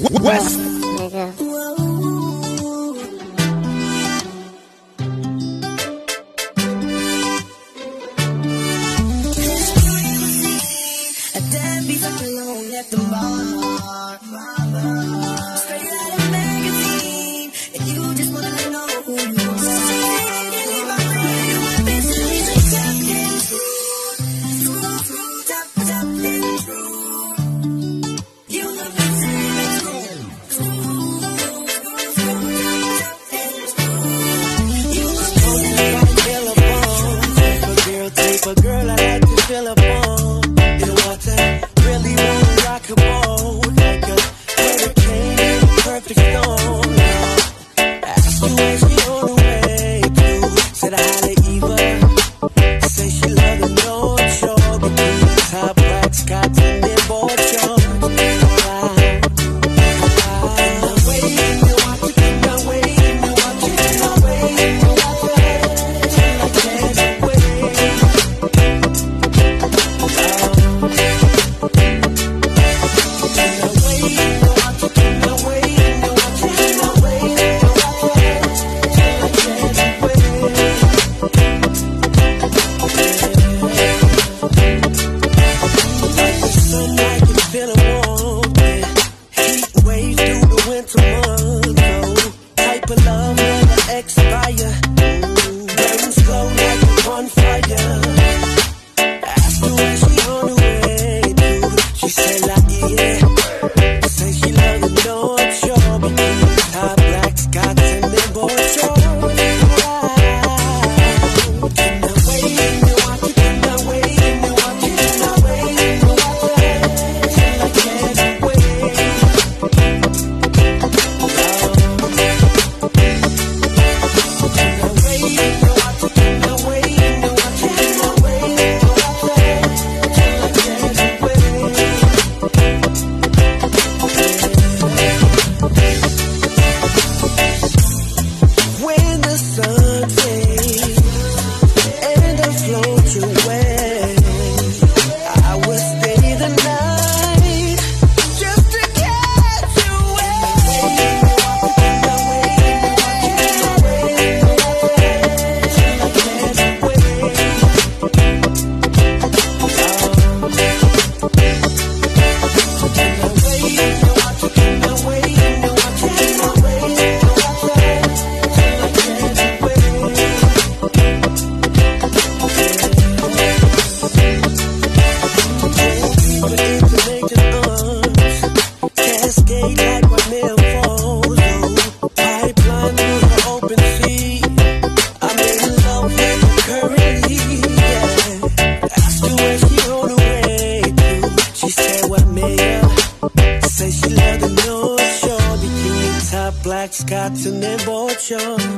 West. Nigga. At the bar, straight out of magazine, and you just wanna know who you are. You love me, take a girl I like to fill up on. You know what that really wanna rock a boat like a hurricane in a perfect storm. Ask her where she on the way to. Said I had to Eva. Say she love the North Shore, bikini top, black Scots and then board shorts. Black Scots and then board shorts.